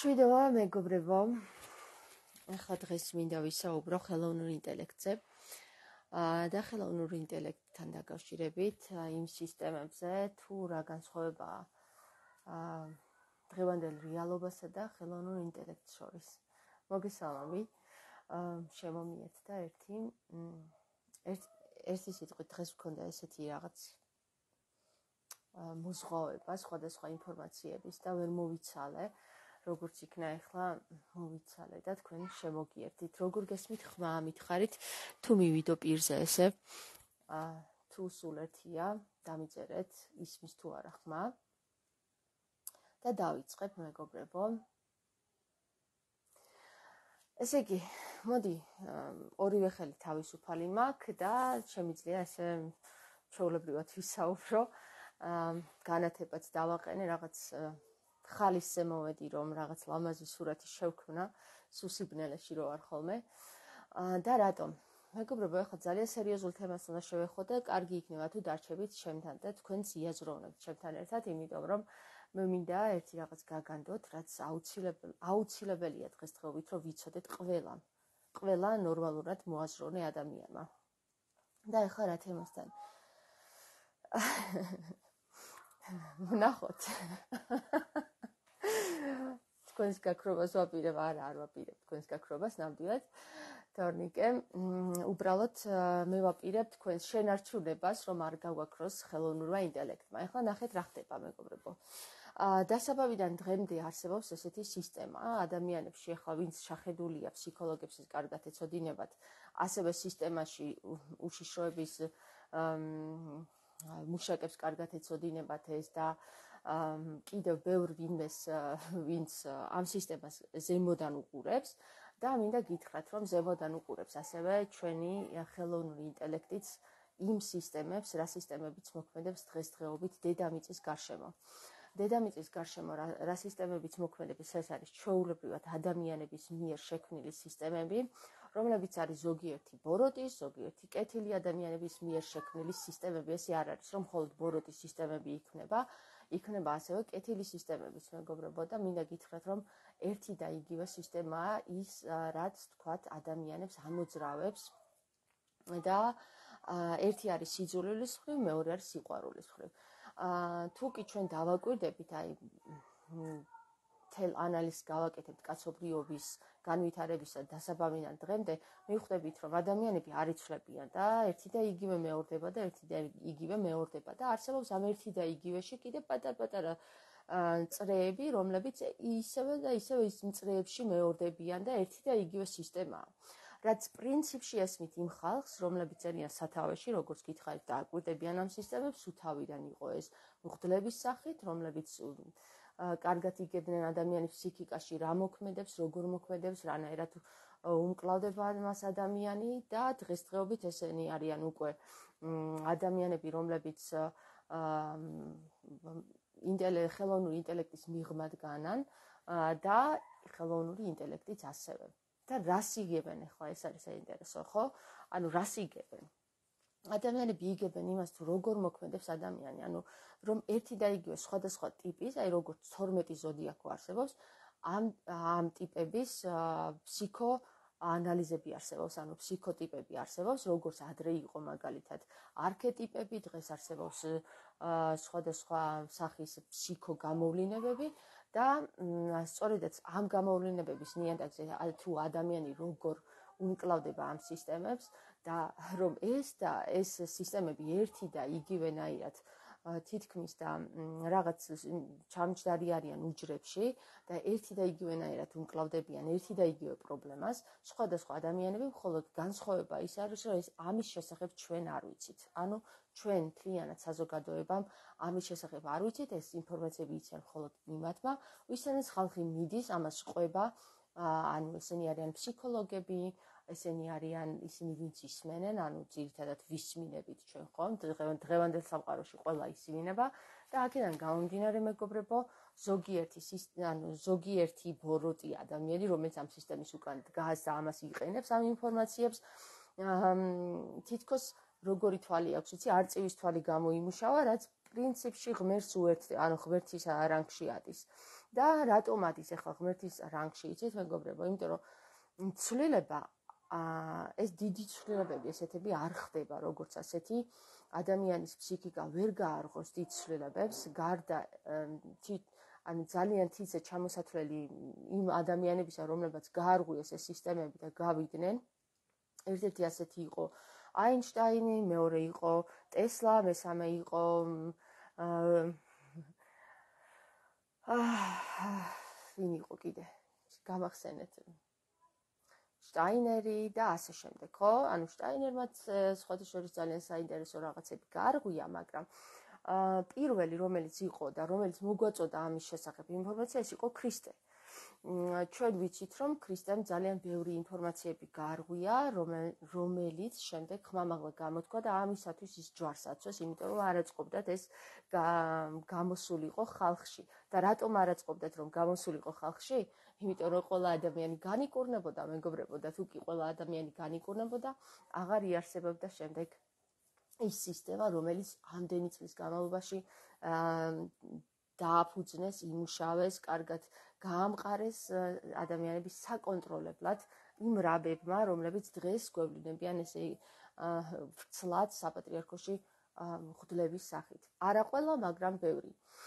მშვიდობა მეგობრებო, ახლა დღეს მინდა ვისაუბრო ხელოვნურ ინტელექტზე და ხელოვნურ ინტელექტთან დაკავშირებით იმ სისტემებზე, თუ რა განსხვავებაა დღევანდელ რეალობასა და ხელოვნურ ინტელექტს შორის. მოგესალმებით, შემომიეთ და ერთი სიტყვით დღეს მქონდა ესეთი რაღაც მოზღვავება სხვადასხვა ინფორმაციების და ვერ მოვიცალე, როგორც იქნა ახლა მოვიცალე და თქვენ შემოგიერთით. როგორ გესმით ხმა მითხარით, თუ მივიდო პირზე ესე, თუ სულ ერთია, დამიწერეთ, ისმის თუ არა ხმა და დავიწყებ მეგობრებო. ესე იგი, მოდი, ორივე ხელი თავისუფალი მაქვს და შემიძლია ესე ჩვეულებრივად ვისაუბრო, განათებაც დავაყენე, რაღაც ხალისზე მოვედი, რომ რაღაც ლამაზი სურათი შევქმნა, სუსიბნელეში რო არ ხოლმე. და რატომ? მეგობრებო, ახლა ძალიან სერიოზულ თემას უნდა შევეხო და კარგი იქნება თუ დარჩებით ჩემთან და თქვენს იაზროვნებთ ჩემთან ერთად, იმიტომ რომ მე მინდა ერთი რაღაც გაგანდოთ, რაც აუცილებელია დღესდღეობით, რომ ვიცოდეთ ყველა ნორმალურად მოაზროვნე ადამიანმა. და ახლა რა თემასთან? ვნახოთ. თქვენს გაქრობას ვაპირებ, არ ვაპირებ თქვენს გაქრობას ნამდვილად. თორნიკე, უბრალოდ მე ვაპირებ თქვენს შენარჩუნებას, რომ არ გავაქროს ხელოვნურმა ინტელექტმა. ახლა ნახეთ რა ხდება, მეგობრებო. დასაბამიდან დღემდე არსებობს ესეთი სისტემა ადამიანებში, ახლა ვინც შეხედულია ფსიქოლოგებს ეს კარგად ეცოდინებათ, ასევე სისტემაში უშიშროების მუშაკებს კარგად ეცოდინებათ ეს და კიდევ ბევრ ვინმეს, ვინც ამ სისტემას ზემოდან უყურებს და მინდა გითხრათ, რომ ზემოდან უყურებს ასევე ჩვენი ხელოვნური ინტელექტიც იმ სისტემებს, რა სისტემებიც მოქმედებს დღესდღეობით დედამიწის გარშემო. დედამიწის გარშემო რა სისტემებიც მოქმედებს, ეს არის ჩვეულებრივად ადამიანების მიერ შექმნილი სისტემები, რომლებიც არის ზოგიერთი ბოროტის, ზოგიერთი კეთილი ადამიანების მიერ შექმნილი სისტემები. ესე არ არის, რომ მხოლოდ ბოროტის სისტემები იქნება ასევე კეთილი სისტემებიც, მეგობრებო, და მინდა გითხრათ, რომ ერთი და იგივე სისტემაა ის, რაც თქვათ ადამიანებს ამოძრავებს და ერთი არის სიძულვილის მხრივ, მეორე არის სიყვარულის მხრივ. თუ კი ჩვენ დავაკვირდებით, თელ ანალიზს გავაკეთებთ კაცობრიობის განვითარებისა დასაბამიდან დღემდე, მივხვდებით, რომ ადამიანები არ იცვლებიან და ერთი და იგივე მეორდება და ერთი და იგივე მეორდება და არსებობს ამ ერთი და იგივეში კიდე პატარ-პატარა წრეები, რომლებიც ისევე და ისევე ის წრეებში მეორდებიან და ერთი და იგივე სისტემაა. რაც პრინციპში ესმით იმ ხალხს, რომლებიც წერიან სათავეში, როგორც გითხარით და აკვირდებიან ამ სისტემებს, უთავიდან იყო ეს მღვდლების სახით, რომლებიც კარგად იგებდნენ ადამიანის ფსიქიკაში რა მოქმედებს, როგორ მოქმედებს, რანაირად უმკლავდება მას ადამიანი და დღესდღეობით ესენი არიან უკვე ადამიანები, რომლებიც ხელოვნური ინტელექტის მიღმად განან და ხელოვნური ინტელექტიც ასევე. და რას იგებენ ახლა, ეს არის საინტერესო, ხო? ანუ რას იგებენ? ადამიანები იგებენ იმას, თუ როგორ მოქმედებს ადამიანი, ანუ რომ ერთი და იგივე სხვადასხვა ტიპის, როგორც 12 ზოდიაქო არსებობს, ამ ტიპების ფსიქოანალიზები არსებობს, ანუ ფსიქოტიპები არსებობს, როგორც ადრე იყო მაგალითად არქეტიპები, დღეს არსებობს სხვადასხვა სახის ფსიქოგამოვლინებები და სწორედაც ამ გამოვლინებების ნიადაგზე თუ ადამიანი როგორ უმკლავდება ამ სისტემებს და რომ ეს სისტემები ერთი და იგივენაირად თითქმის და რაღაც ჩამჯდარი არიან უჯრებში და ერთი და იგივენაირად უმკლავდებიან ერთი და იგივე პრობლემას, სხვადასხვა ადამიანები, მხოლოდ განსხვავება ის არის, რომ ეს ამის შესახებ ჩვენ არ ვიცით. ანუ ჩვენ მთლიანად საზოგადოებამ ამის შესახებ არ ვიცით, ეს ინფორმაციები იციან მხოლოდ იმათმა, ვისთანაც ხალხი მიდის, ამას ყვება, ანუ ესენი არიან ფსიქოლოგები, ესენი არიან ისინი, ვინც ისმენენ, ანუ ძირითადად ვისმინებით ჩვენ ხომ, დღევანდელ სამყაროში ყველა ისმინება და აქედან გამომდინარე, მეგობრებო, ზოგიერთი ბოროტი ადამიანი, რომელიც ამ სისტემის უკან დგას და ამას იყენებს ამ ინფორმაციებს, თითქოს როგორი თვალი აქვს, იცი, არწივის თვალი გამოიმუშავა, რაც პრინციპში ღმერთს უერთდება, ანუ ღმერთის რანგში ადის. და რატომ ადის ახლა ღმერთის რანგში, იცით მეგობრებო? იმიტომ რომ ცვლილება ეს დიდი ცვლილებები ესეთები არ ხდება, როგორც ასეთი ადამიანის ფსიქიკა ვერ გაარღვევს დიდ ცვლილებებს, გარდა ანუ ძალიან თიძე ჩამოსათვლელი იმ ადამიანებისა, რომლებიც გაარღვიეს ეს სისტემები და გავიდნენ. ერთ-ერთი ასეთი იყო აინშტაინი, მეორე იყო ტესლა, მესამე იყო ვინ იყო კიდე? გამახსენეთ. შტაინერი და ასე შემდეგ, ხო? ანუ შტაინერმაც სხვათა შორის ძალიან საინტერესო რაღაცები გაარღვია, მაგრამ პირველი რომელიც იყო და რომელიც მოგვაწოდა ამის შესახებ ინფორმაცია, ეს იყო ქრისტე. ჩვენ ვიცით, რომ ქრისტემ ძალიან ბევრი ინფორმაციები გაარღვია, რომელიც შემდეგ ხმამაღლა გამოთქვა და ამისათვის ის ჯვარს აწვეს, იმიტომ რომ არ აწყობდათ ეს გამოსულიყო ხალხში. და რატომ არ აწყობდათ რომ გამოსულიყო ხალხში? იმიტომ რომ ყველა ადამიანი განიკურნებოდა, მეგობრებო, და თუ კი ყველა ადამიანი განიკურნებოდა, აღარ იარსებობდა შემდეგ ის სისტემა, რომელიც ამდენი წლის განმავლობაში დააფუძნეს, იმუშავეს, კარგად გაამყარეს ადამიანების საკონტროლებლად იმ რაბებმა, რომლებიც დღეს გვევლინებიან ესე ვრცლად საპატრიარქოში მღვდლების სახით. არა ყველა, მაგრამ ბევრი.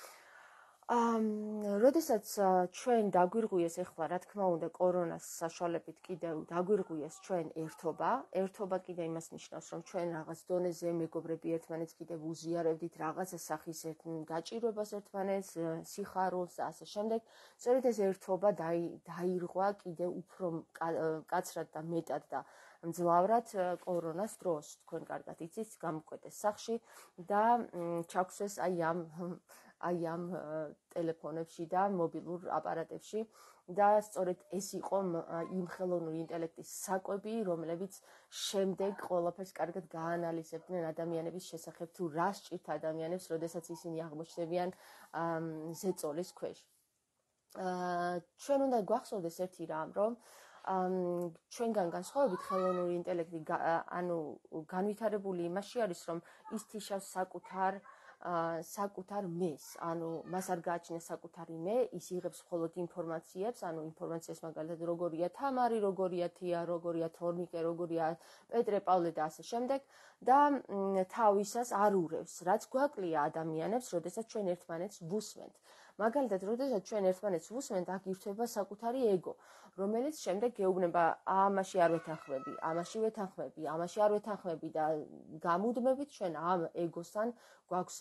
როდესაც ჩვენ დაგვირღვიეს ახლა, რა თქმა უნდა, კორონას საშუალებით კიდევ დაგვირღვიეს ჩვენ ერთობა. ერთობა კიდე იმას ნიშნავს, რომ ჩვენ რაღაც დონეზე მეგობრები ერთმანეთს კიდევ უზიარებდით, რაღაცა სახის გაჭირვებას ერთმანეთს, სიხარულს და ასე შემდეგ. სწორედ ეს ერთობა დაირღვა კიდევ უფრო კაცრად და მეტად და მძლავრად კორონას დროს. თქვენ კარგად იცით, გამკვეთეს სახში და ჩაგვსვეს აი ამ ტელეფონებში და მობილურ აპარატებში და სწორედ ეს იყო იმ ხელოვნური ინტელექტის საკვები, რომლებიც შემდეგ ყველაფერს კარგად გაანალიზებდნენ ადამიანების შესახებ, თუ რა სჭირთ ადამიანებს, როდესაც ისინი აღმოჩნდებიან ზეწოლის ქვეშ. ჩვენ უნდა გვახსოვდეს ერთი რამ, რომ ჩვენგან განსხვავებით ხელოვნური ინტელექტი ანუ განვითარებული იმაში არის, რომ ის თიშავს საკუთარ მეს, ანუ მას არ გააჩნია საკუთარი მე, ის იღებს მხოლოდ ინფორმაციებს, ანუ ინფორმაციას მაგალითად როგორია თამარი, როგორია თია, როგორია თორნიკე, როგორია პეტრე, პავლე და ასე შემდეგ და თავისას არ ურევს, რაც გვაკლია ადამიანებს, როდესაც ჩვენ ერთმანეთს ვუსმენთ. მაგალითად, როდესაც ჩვენ ერთმანეთს ვუსმენთ, აქ ირთვება საკუთარი ეგო, რომელიც შემდეგ გეუბნება, ამაში არ ვეთანხმები, ამაში ვეთანხმები, ამაში არ ვეთანხმები და გამუდმებით ჩვენ ამ ეგოსთან გვაქვს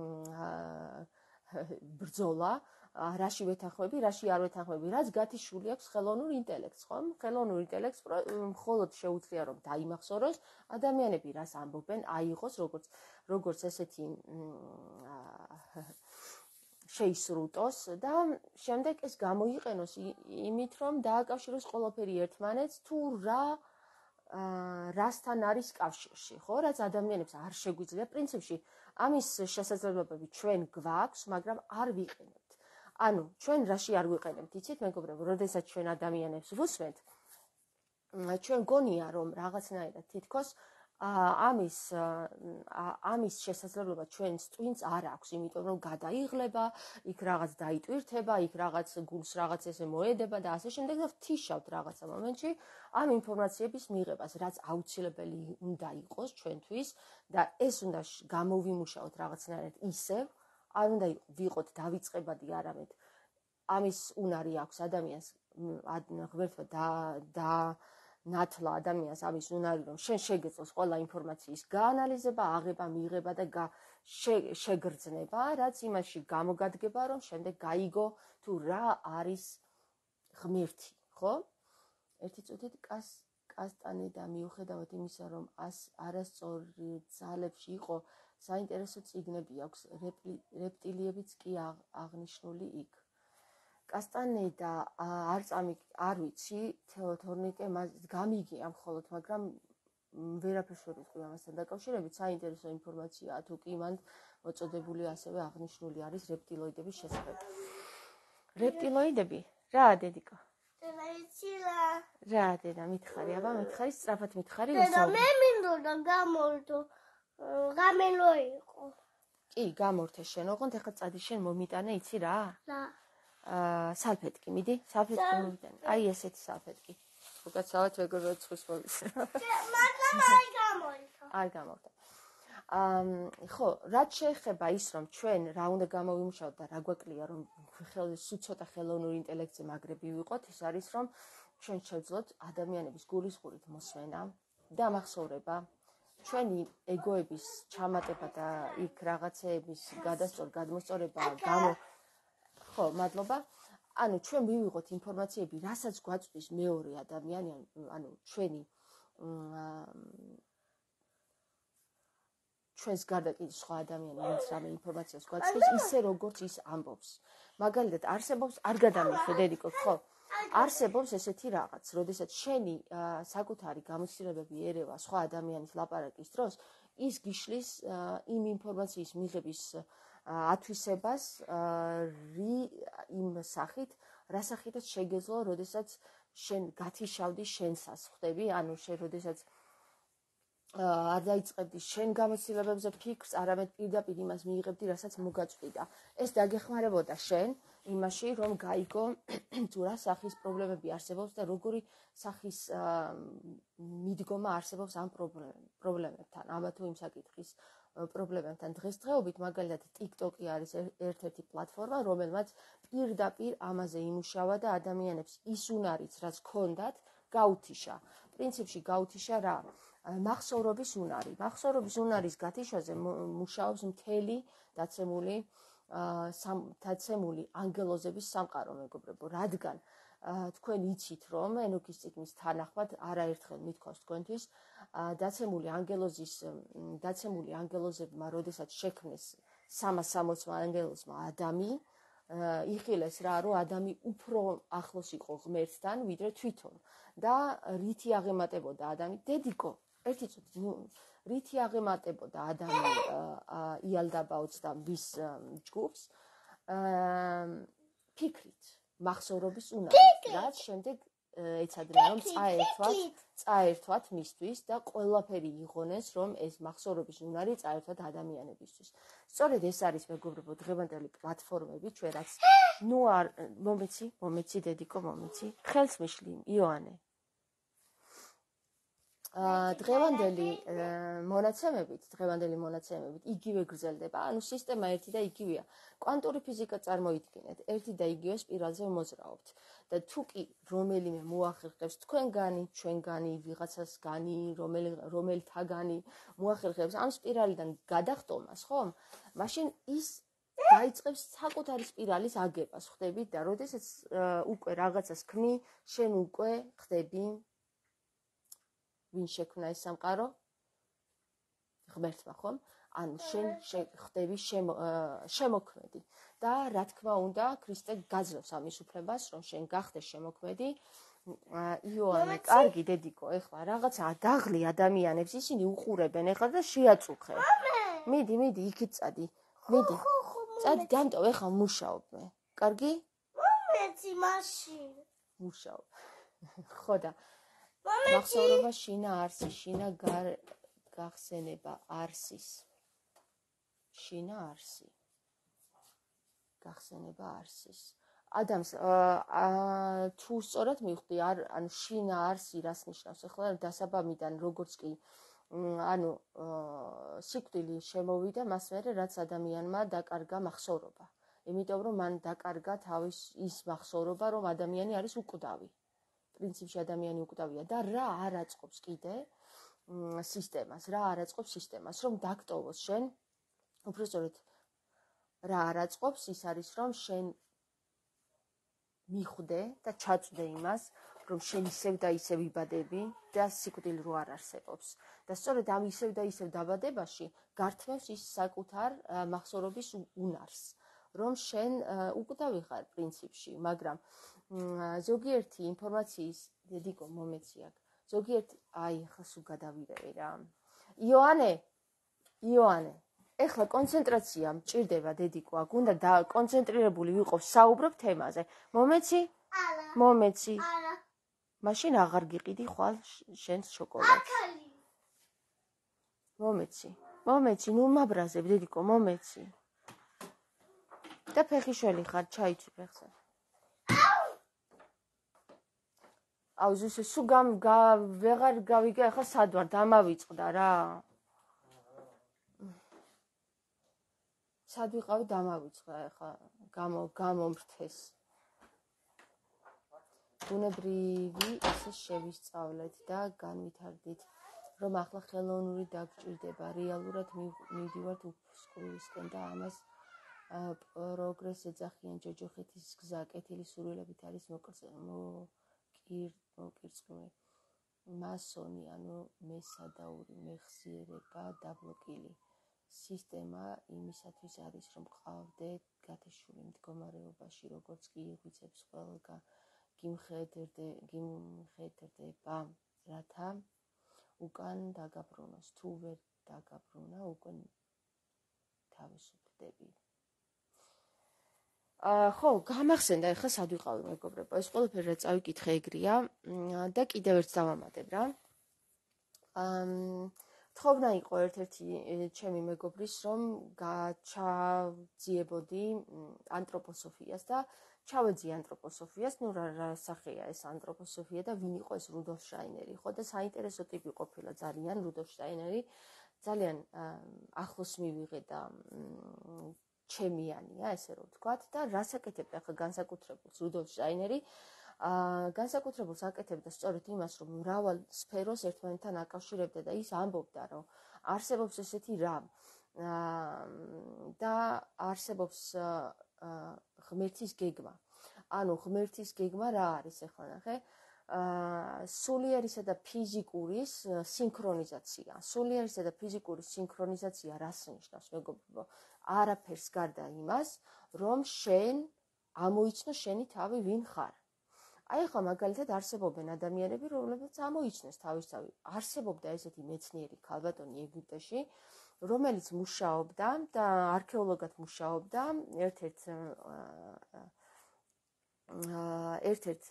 ბრძოლა, რაში ვეთანხმები, რაში არ ვეთანხმები, რაც გათიშული აქვს ხელოვნურ ინტელექტს, ხო? ხელოვნურ ინტელექტს მხოლოდ შეუძლია რომ დაიმახსოვროს ადამიანები რას ამბობენ, აიღოს როგორც ესეთი შეისრუტოს და შემდეგ ეს გამოიყენოს იმით, რომ დააკავშიროს ყველაფერი ერთმანეთს თუ რასთან არის კავშირში, ხო? რაც ადამიანებს არ შეგვიძლია პრინციპში ამის შესაძლებლობები ჩვენ გვაქვს, მაგრამ არ ვიყენებთ. ანუ ჩვენ რაში არ ვიყენებთ, იცით მეგობრებო, როდესაც ჩვენ ადამიანებს ვუსმენთ, ჩვენ გონია რომ რაღაცნაირად თითქოს ამის შესაძლებლობა ჩვენს ტვინს არ აქვს, იმიტომ რომ გადაიღლება, იქ რაღაც დაიტვირთება, იქ რაღაც გულს რაღაც ესე მოედება და ასე შემდეგ და ვთიშავთ რაღაცა მომენტში ამ ინფორმაციების მიღებას, რაც აუცილებელი უნდა იყოს ჩვენთვის და ეს უნდა გამოვიმუშაოთ რაღაცნაირად ისევ, არ უნდა ვიყოთ დავიწყებადი არამედ ამის უნარი აქვს ადამიანს ღმერთმა და ნათლა ადამიანს ამის უნარი, რომ შენ შეგეძლოს ყველა ინფორმაციის გაანალიზება, აღება, მიღება და შეგრძნება, რაც იმაში გამოგადგება, რომ შემდეგ გაიგო თუ რა არის ღმერთი, ხო? ერთი წუთით კასტანედა მიუხედავად იმისა, რომ არასწორ ძალებში იყო, საინტერესო წიგნები აქვს, რეპტილიებიც კი აღნიშნული იქ. კასტანედა არ ვიცი, თორნიკე გამიგია მხოლოდ, მაგრამ ვერაფერს ვერ ვიტყვი ამასთან დაკავშირებით, საინტერესო ინფორმაციაა, თუ კი მან მოწოდებული ასევე აღნიშნული არის რეპტილოიდების შესახებ. რეპტილოიდები? რა, დედიკო? რა, დედა, მითხარი, აბა, მითხარი, სწრაფად მითხარი, დედა, მე მინდოდა გამოვიდო, გამელო იყო. კი, გამორთე შენ, ოღონდ ეხლა წადი შენ მომიტანე, იცი რა? რა? სალფეტკი, მიდი, სალფეტკი მომიტანე. აი ესეთი სალფეტკი. უკაცრავად როგორ ცხვის მოვის. მაგრამ არ გამოიწვა. არ გამორთა. ხო, რაც შეეხება ის, რომ ჩვენ რა უნდა გამოვიმუშავოთ და რა გვაკლია, რომ ცოტა ხელოვნური ინტელექტზე მაგრები ვიყოთ, ის არის, რომ ჩვენ შევძლოთ ადამიანების გულისხმობით მოსმენა და მახსოვრება, ჩვენი ეგოების ჩამატება და იქ რაღაცეების გადმოსწორება ხო, მადლობა. ანუ ჩვენ მივიღოთ ინფორმაციები, რასაც გვაწვდის მეორე ადამიანი, ანუ ჩვენი ჩვენს გარდა კიდევ სხვა ადამიანი, ვინც რამე ინფორმაციას გვაწვდის, ისე როგორც ის ამბობს. მაგალითად, არსებობს არ გადამიხე დედიკო, ხო? არსებობს ესეთი რაღაც, როდესაც შენი საკუთარი გამოცდილებები ერევა სხვა ადამიანის ლაპარაკის დროს, ის გიშლის იმ ინფორმაციის მიღების ათვისებას იმ სახით, რა სახითაც შეგეძლო, როდესაც შენ გათიშავდი შენსას, ხვდები? ანუ შენ როდესაც არ დაიწყებდი შენ გამოცდილებებზე ფიქრს, არამედ პირდაპირ იმას მიიღებდი, რასაც მოგაწვდიდა. ეს დაგეხმარებოდა შენ იმაში, რომ გაიგო თუ რა სახის პრობლემები არსებობს და როგორი სახის მიდგომა არსებობს ამ პრობლემებთან, ალბათ თუ იმ საკითხის პრობლემებთან. დღესდღეობით მაგალითად TikTok-ი არის ერთ-ერთი პლატფორმა, რომელმაც პირდაპირ ამაზე იმუშავა და ადამიანებს ის უნარიც, რაც ჰქონდათ, გაუთიშა. პრინციპში გაუთიშა რა? მახსოვრობის უნარი. მახსოვრობის უნარის გათიშვაზე მუშაობს მთელი დაცემული ანგელოზების სამყარო, მეგობრებო, რადგან თქვენ იცით, რომ ენოქის წიგნის თანახმად არაერთხელ მithქვავს თქვენთვის, დაცემული ანგელოზებმა, როდესაც შექმნეს 360 ანგელოზმა ადამი, იხილეს რა, რომ ადამი უფრო ახლოს იყო ღმერთთან, ვიდრე თვითონ და რითი აღემატებოდა ადამი? დედიკო, ერთი წუთი, რითი აღემატებოდა ადამი იალდაბაოც და მის ჯგუფს? ფიქრით, მახსოვრობის უნარით, რაც შემდეგ ეცადნენ, რომ წაერთვათ მისთვის და ყველაფერი იღონეს, რომ ეს მახსოვრობის უნარი წაერთვათ ადამიანებისთვის. სწორედ ეს არის, მეგობრებო, დღევანდელი პლატფორმები, ჩვენ რაც ნუ არ მომეცი დედიკო, მომეცი. ხელს მიშლი, იოანე. დღევანდელი მონაცემებით იგივე გრძელდება, ანუ სისტემა ერთი და იგივეა. კვანტური ფიზიკა წარმოიდგინეთ, ერთი და იგივე სპირალზე მოძრაობთ. და თუ კი რომელიმე მოახერხებს თქვენგანი, ჩვენგანი, ვიღაცასგანი, რომელთაგანი მოახერხებს ამ სპირალიდან გადახტომას, ხო? მაშინ ის დაიწყებს საკუთარი სპირალის აგებას, ხვდებით? და როდესაც უკვე რაღაცას ქმნი, შენ უკვე ხდები ვინ შექმნა ეს სამყარო? ღმერთმა, ხომ? ანუ შენ ხდები შემოქმედი. და რა თქმა უნდა, ქრისტე გაძლევს ამის უფლებას, რომ შენ გახდეს შემოქმედი. იოანე, კარგი დედიკო, ეხლა რაღაცა დაღლი ადამიანებს, ისინი უყურებენ ეხლა და შეაწუხე. მიდი, იქით წადი. მიდი. წადი, დამტოვ, ეხლა მუშაობ მე. კარგი? მომეცი მაშინ. მუშაობ. ხო და მახსოვრობა შინა არსის, შინა გახსენება არსის. შინა არსი. გახსენება არსის. ადამიანს თუ სწორად მივხვდი, ანუ შინა არსი რას ნიშნავს? ახლა დასაბამიდან როგორც კი ანუ სიკვდილი შემოვიდა, მას მერე რაც ადამიანმა დაკარგა მახსოვრობა. იმიტომ რომ მან დაკარგა თავის ის მახსოვრობა, რომ ადამიანი არის უკვდავი. პრინციპში ადამიანი უკვდავია და რა არ აწყობს კიდე სისტემას, რომ დაგტოვოს შენ, უბრალოდ რა არ აწყობს, ის არის, რომ შენ მიხვდე და ჩაწვდე იმას, რომ შენ ისევ და ისევ იბადები და სიკვდილი რო არ არსებობს. და სწორედ ამ ისევ და ისევ დაბადებაში გართმევს ის საკუთარ მახსოვრობის უნარს, რომ შენ უკვდავი ხარ პრინციპში, მაგრამ ზოგიერთი ინფორმაციის დედიკო მომეცი აქ. ზოგიერთი, ახლა სულ გადავირევი რა. იოანე, ეხლა კონცენტრაცია მჭირდება დედიკო, აქ უნდა და კონცენტრირებული ვიყო, საუბრობ თემაზე. მომეცი? არა. მაშინ აღარ გიყიდი ხვალ შენს შოკოლადს. მომეცი. მომეცი, ნუ მაბრაზებ, დედიკო, მომეცი. და ფეხიშველი ხარ, ჩაიცი ფეხზე. აუ, ზუსტ სულ ვეღარ გავიგე, ახლა სად ვარ, დამავიწყდა რა. სად ვიყავი, დამავიწყდა, ახლა გამომრთეს. ბუნებრივი ისე შევისწავლეთ და განვითარდით, რომ ახლა ხელოვნური დაგჭირდება, რეალურად მივდივართ უფსკვლივისკენ და ამას პროგრესს ეძახიან ჯოჯოხეთის გზა, კეთილი სურვილებით არის მოკირწყლული. მასონი, ანუ მესადაური მეხსიერება დაბლოკილი. სისტემა იმისათვის არის, რომ ყავდე გათეშული მდგომარეობაში, როგორც კი იღვიწებს ყველგა გიმხედრდება, რათა უკან დაგაბრუნოს. თუ ვერ დაგაბრუნა, უკვე თავისუფლდები. ხო, გამახსენდა, ეხლა სად ვიყავი, მეგობრებო, ეს ყველაფერი რა წავიკითხე ეგრეა და კიდევ ერთ დავამატებ რა. თხოვნა იყო ერთ-ერთი ჩემი მეგობრის, რომ ჩავძიებოდი ანთროპოსოფიას და ჩავეძი ანთროპოსოფიას, ნუ რა სახეა ეს ანთროპოსოფია და ვინ იყო ეს რუდოლფ შტაინერი, ხო და საინტერესო ტიპი ყოფილა ძალიან რუდოლფ შტაინერი, ძალიან ახლოს მივიღე და ჩემიანია, ესე რომ ვთქვათ და რას აკეთებდა ახლა განსაკუთრებულს რუდოლფ შტაინერი? განსაკუთრებულს აკეთებდა სწორედ იმას, რომ მრავალ სფეროს ერთმანეთთან აკავშირებდა და ის ამბობდა, რომ არსებობს ესეთი რამ და არსებობს ღმერთის გეგმა. ანუ ღმერთის გეგმა რა არის ახლა ნახე? სულიერისა და ფიზიკურის სინქრონიზაცია. სულიერისა და ფიზიკური სინქრონიზაცია რას ნიშნავს, მეგობრებო? არაფერს გარდა იმას, რომ შენ ამოიცნო შენი თავი ვინ ხარ. აი ახლა მაგალითად არსებობენ ადამიანები, რომლებიც ამოიცნეს თავის თავი. არსებობდა ესეთი მეცნიერი ქალბატონი ეგვიპტეში, რომელიც მუშაობდა და არქეოლოგად მუშაობდა ერთ-ერთ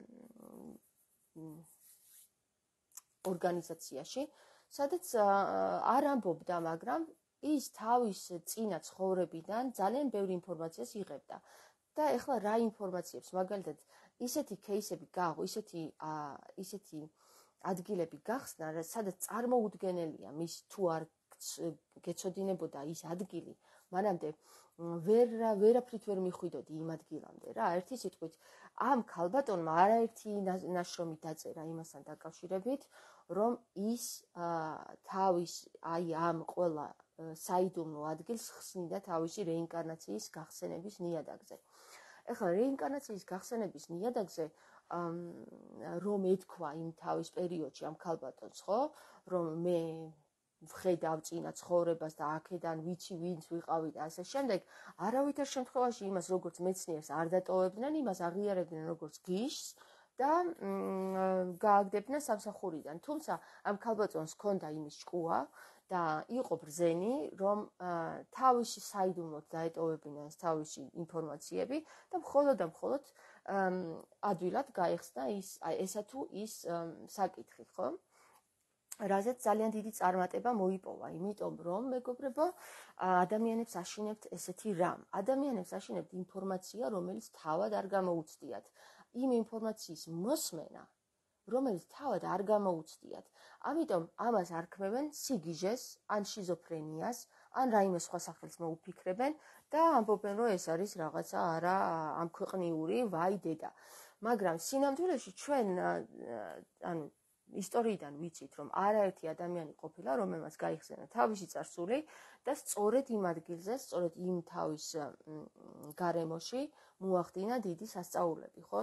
ორგანიზაციაში, სადაც არ ამბობდა, მაგრამ ის თავის წინა ცხოვრებიდან ძალიან ბევრი ინფორმაციას იღებდა. და ეხლა რა ინფორმაციებს, მაგალითად, ისეთი кейსები ისეთი ადგილები გახსნა, სადაც წარმოუდგენელია მის თუ არ გეცოდინებოდა ის ადგილი, მანამდე ვერაფრით ვერ მიხვიდოდი იმ ადგილამდე რა. ერთი სიტყვით, ამ ქალბატონმა არაერთი ნაშრომი დაწერა იმასთან დაკავშირებით, რომ ის თავის აი ამ ყველა საიდუმლო ადგილს ხსნიდა თავისი რეინკარნაციის გახსენების ნიადაგზე. ეხლა რეინკარნაციის გახსენების ნიადაგზე რომ ეთქვა იმ თავის პერიოდში ამ ქალბატონს, ხო, რომ მე ვხედავ წინა ცხოვრებას და აქედან ვიცი ვინც ვიყავი და ასე შემდეგ, არავითარ შემთხვევაში იმას როგორც მეცნიერს არ დატოვებდნენ, იმას აღიარებდნენ როგორც გიშს და გააგდებდნენ სამსახურიდან. თუმცა ამ ქალბატონს ჰქონდა იმის ჭკუა და იყო ბრძენი, რომ თავისი საიდუმლოდ დაეტოვებინა ეს თავისი ინფორმაციები და მხოლოდ ადვილად გაიხსნა ესა თუ ის საკითხი, ხო? რაზეც ძალიან დიდი წარმატება მოიპოვა, იმიტომ რომ, მეგობრებო, ადამიანებს აშინებთ ესეთი რამ. ადამიანებს აშინებთ ინფორმაცია, რომელიც თავად არ გამოუცდიათ. იმ ინფორმაციის მოსმენა, რომელიც თავად არ გამოუცდიათ. ამიტომ ამას არქმევენ სიგიჟეს, ან შიზოფრენიას, ან რაიმე სხვა სახელს მოუფიქრებენ და ამბობენ, რომ ეს არის რაღაცა არა ამქვეყნიური, ვაი დედა. მაგრამ სინამდვილეში ჩვენ ისტორიიდან ვიცით, რომ არაერთი ადამიანი ყოფილა, რომელმაც გაიხსენა თავისი წარსული და სწორედ იმ ადგილზე, სწორედ იმ თავის გარემოში მოახდინა დიდი სასწაულები, ხო?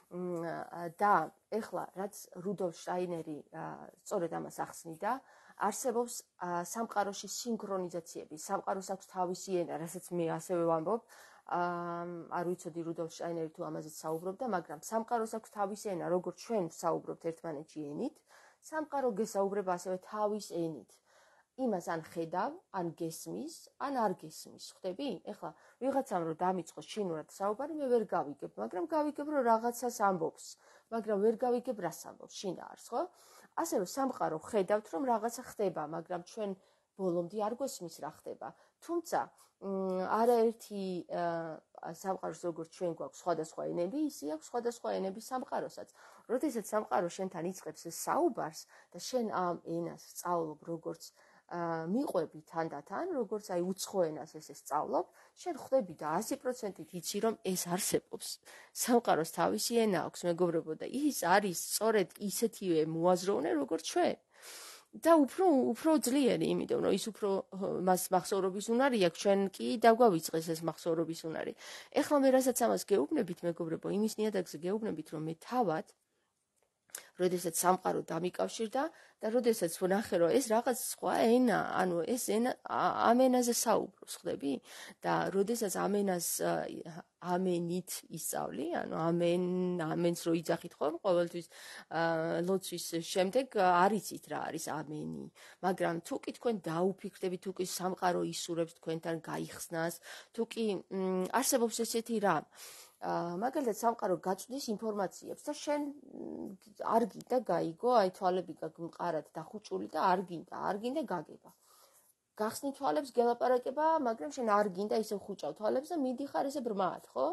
და ეხლა რაც რუდოლფ შტაინერი სწორედ ამას ახსნიდა, არსებობს სამყაროში სინქრონიზაციები. სამყაროს აქვს თავისი ენა, რასაც მე ასევე ვამბობ. არ ვიცოდი რუდოლფ შტაინერი თუ ამაზეც საუბრობდა, მაგრამ სამყაროს აქვს თავისი ენა, როგორც ჩვენ ვსაუბრობთ ერთმანეთში ენით, სამყარო გესაუბრება ასევე თავის ენით. იმას ან ხედავ, ან გესმის, ან არ გესმის, ხვდები? ეხლა ვიღაცამ რომ დამიწყოს ჩინურად საუბარი, მე ვერ გავიგებ, მაგრამ გავიგებ რომ რაღაცას ამბობს, მაგრამ ვერ გავიგებ რას ამბობს, შინაარს, ხო? ასე რომ სამყარო ხედავთ რომ რაღაცა ხდება, მაგრამ ჩვენ ბოლომდე არ გვესმის რა ხდება. თუმცა არაერთი სამყაროს როგორც ჩვენ გვაქვს სხვადასხვა ენები, ისე აქვს სხვადასხვა ენების სამყაროსაც. როდესაც სამყარო შენთან იწყებს საუბარს და შენ ამ ენას სწავლობ როგორც მიყვები თანდათან, როგორც აი უცხო ენას ესე სწავლობ, შენ ხვდები და 100%-ით იცი, რომ ეს არსებობს. სამყაროს თავისი ენა აქვს, მეგობრებო, და ის არის სწორედ ისეთივე მოაზროვნე, როგორც ჩვენ. და უფრო ძლიერი, იმიტომ რომ ის უფრო მას მახსოვრობის უნარი აქვს, ჩვენ კი დაგვავიწყეს ეს მახსოვრობის უნარი. ეხლა მე რასაც ამას გეუბნებით, მეგობრებო, იმის ნიადაგზე გეუბნებით, რომ მე თავად როდესაც სამყარო დამიკავშირდა და როდესაც ვნახე, რომ ეს რაღაც სხვა ენა, ანუ ეს ენა ამ ენაზე საუბრობს, ხვდები? და როდესაც ამ ენას ამენით ისწავლი, ანუ ამენს რო იძახით ხომ ყოველთვის ლოცვის შემდეგ არ იცით რა არის ამენი, მაგრამ თუ კი თქვენ დაუფიქრდებით, თუ კი სამყარო ისურვებს თქვენთან გაიხსნას, თუ კი არსებობს ესეთი რამ, მაგალითად სამყარო გაწვდის ინფორმაციებს და შენ არ გინდა გაიგო, აი თვალები გმყარად დახუჭული და არ გინდა გაგება. გახსნი თვალებს გელაპარაკება, მაგრამ შენ არ გინდა ისე ხუჭავ თვალებს და მიდიხარ ესე ბრმად, ხო?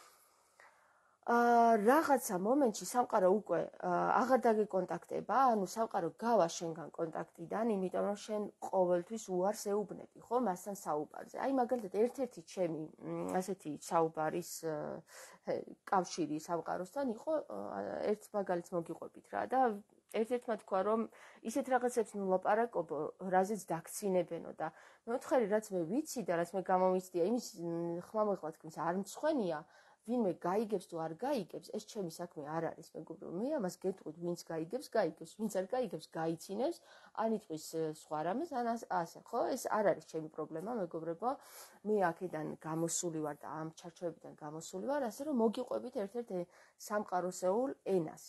რაღაცა მომენტში სამყარო უკვე აღარ დაგეკონტაქტება, ანუ სამყარო გავა შენგან კონტაქტიდან, იმიტომ რომ შენ ყოველთვის უარს ეუბნები, ხო, მასთან საუბარზე. აი მაგალითად ერთ-ერთი ჩემი ასეთი საუბარის კავშირი სამყაროსთან იყო, ერთ მაგალითს მოგიყვებით რა და ერთ-ერთმა თქვა, რომ ისეთ რაღაცებს ვლაპარაკობ, რაზეც დაგცინებენო და მეუთხარი რაც მე ვიცი და რაც მე გამომიცდია, იმის ხმამაღლა თქმის არ მცხვენია, ვინმე გაიგებს თუ არ გაიგებს, ეს ჩემი საქმე არ არის, მეგობრებო. მე ამას გეტყვით, ვინც გაიგებს, ვინც არ გაიგებს, გაიცინებს, ან იტყვის სხვა რამეს, ან ასე, ხო? ეს არ არის ჩემი პრობლემა, მეგობრებო. მე აქედან გამოსული ვარ და ამ ჩარჩოებიდან გამოსული ვარ, ასე რომ მოგიყვებით ერთ-ერთ სამყაროსეულ ენას.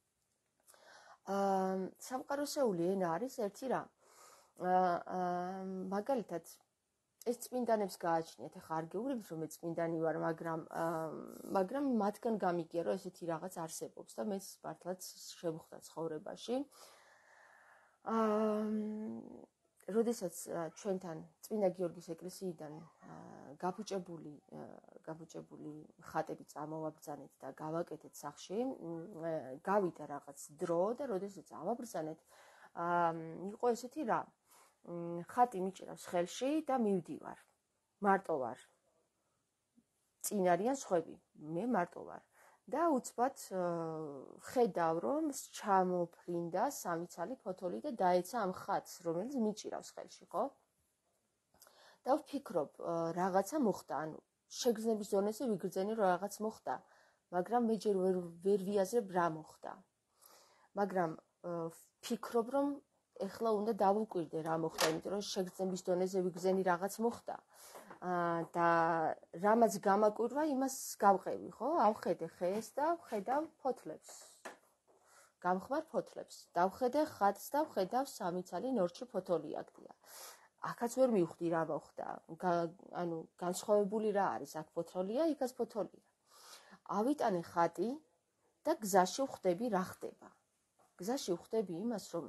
სამყაროსეული ენა არის ერთი რამ. მაგალითად ეს წმინდანებს გააჩნიათ, ეხლა არ გეუბნებით რომ მე წმინდანი ვარ, მაგრამ მათგან გამიგია რომ ესეთი რაღაც არსებობს და მეც მართლაც შემხვდა ცხოვრებაში. როდესაც ჩვენთან წმინდა გიორგის ეკლესიიდან გაფუჭებული ხატები წამოვაბრძანეთ და გავაკეთეთ სახლში, გავიდა რაღაც დრო და როდესაც ავაბრძანეთ, იყო ესეთი რამ. ხატი მიჭირავს ხელში და მივდივარ. მარტო ვარ. წინ არიან სხვები, მე მარტო ვარ. და უცბად ხედავ, რომ ჩამოფრინდა სამი ცალი ფოთოლი და დაეცა ამ ხატს, რომელიც მიჭირავს ხელში, ხო? და ვფიქრობ, რაღაცა მოხდა, ანუ შეგრძნების დონეზე ვიგრძენი, რომ რაღაც მოხდა, მაგრამ მე ჯერ ვერ ვიაზრებ რა მოხდა. მაგრამ ვფიქრობ, რომ ეხლა უნდა დავუკვირდე რა მოხდა, იმიტომ რომ შეგრძნების დონეზე ვიგრძენი რაღაც მოხდა. და რამაც გამაკვირვა, იმას გავყევი, ხო? ავხედე ხეს და ვხედავ ფოთლებს. გამხმარ ფოთლებს. დავხედე ხატს და ვხედავ სამი ცალი ნორჩი ფოთოლი აქდია. აქაც ვერ მივხვდი რა მოხდა. ანუ განსხვავებული რა არის, აქ ფოთოლია, იქაც ფოთოლია. ავიტანე ხატი და გზაში ვხვდები რა ხდება. გზაში ვხვდები იმას, რომ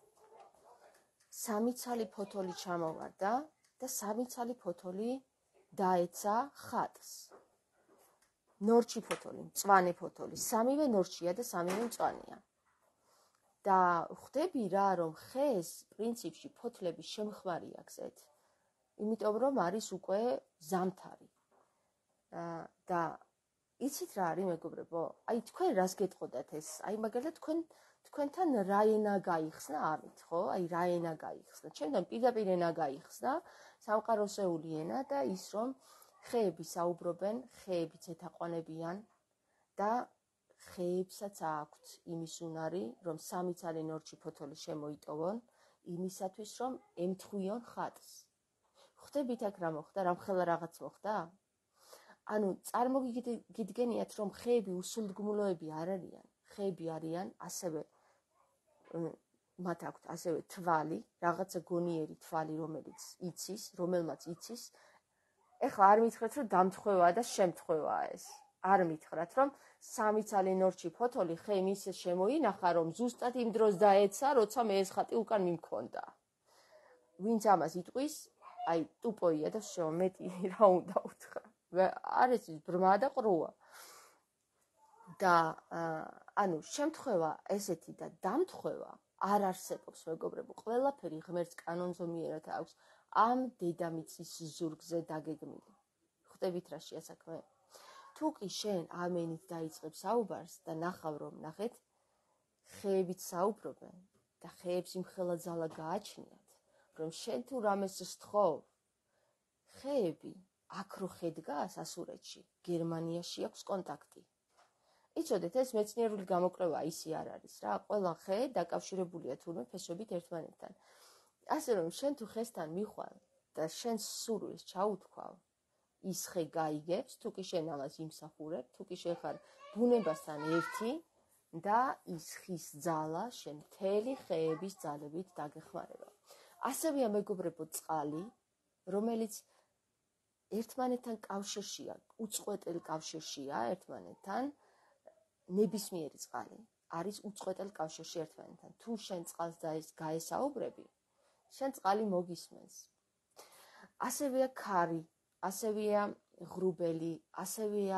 სამი ცალი ფოთოლი ჩამოვარდა და სამი ცალი ფოთოლი დაეცა ხატს. ნორჩი ფოთოლი, მწვანე ფოთოლი, სამივე ნორჩია და სამივე მწვანეა. და ხვდები რა, რომ ხეს პრინციპში ფოთლების შემხმარი აქეთ, იმიტომ რომ არის უკვე ზამთარი. და იცით რა არის, მეგობრებო? აი თქვენ რას გეტყოდათ ეს? აი მაგალითად თქვენთან რა ენა გაიხსნა ამით, ხო? აი რა ენა გაიხსნა. ჩემთან პირდაპირ ენა გაიხსნა, სამყაროსეული ენა და ის რომ ხეები საუბრობენ, ხეებიც ეთაყვანებიან და ხეებსაც აქვთ იმის უნარი, რომ სამი ცალი ნორჩი ფოთოლი შემოიტოვონ, იმისათვის რომ ემთხვიონ ხატს. ხვდებით აქ რა მოხდა, რამხელა რაღაც მოხდა? ანუ წარმოგიდგენიათ, რომ ხეები უსულდგმულოები არ არიან, ხეები არიან ასევე მათ აქვთ ასევე თვალი, რაღაცა გონიერი თვალი, რომელმაც იცის. ეხლა არ მითხრათ, რომ დამთხვევაა და შემთხვევაა ეს. არ მითხრათ, რომ სამი ცალი ნორჩი ფოთოლი ხემ ისე შემოინახა, რომ ზუსტად იმ დროს დაეცა, როცა მე ეს ხატი უკან მიმქონდა. ვინც ამას იტყვის, აი ტუპოია და всё, მეტი რა უნდა უთხრა. არის ის ბრმა და ყრუა. და ანუ შემთხვევა ესეთი და დამთხვევა არ არსებობს, მეგობრებო. ყველაფერი ღმერთს კანონზომიერად აქვს ამ დედამიწის ზურგზე დაგეგმილი. ხვდებით რა შეასაქმე? თუ კი შენ ამენით დაიწყებ საუბარს და ნახავ რომ ნახეთ, ხეებით საუბრობენ და ხეებს იმხელა ძალა გააჩნიათ, რომ შენ თუ რამეს სთხოვ, ხეები აქ რო ხე დგას ასურეთში, გერმანიაში აქვს კონტაქტი. იცოდეთ, ეს მეცნიერული გამოკვლევა ისე არ არის რა, ყველა ხე დაკავშირებულია თურმე ფესვებით ერთმანეთთან. ასე რომ შენ თუ ხესთან მიხვალ და შენ სურვილს ჩაუთქვავ, ის ხე გაიგებს, თუ კი შენ ამას იმსახურებ, თუ კი შენ ხარ ბუნებასთან ერთი და ის ხის ძალა შენ მთელი ხეების ძალებით დაგეხმარება. ასევეა მეგობრებო წყალი, რომელიც ერთმანეთთან კავშირშია, უწყვეტელ კავშირშია ერთმანეთთან, ნებისმიერი წყალი არის უწყვეტელ კავშირში ერთმანეთთან. თუ შენ წყალს გაესაუბრები, შენ წყალი მოგისმენს. ასევეა ქარი, ასევეა ღრუბელი, ასევეა